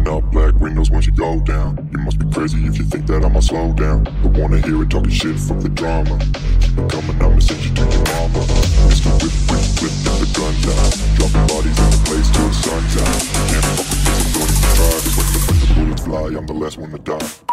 Rolling up black windows once you go down. You must be crazy if you think that I'ma slow down. I wanna hear it talking shit, fuck the drama. Keep it coming, I'ma send you to your mama. Mr. Whip, whip, whip, and the guns out. Dropping bodies in the place till the sun's out. Can't fuck with me, I'm going to try. Cause when the bullets fly, I'm the last one to die.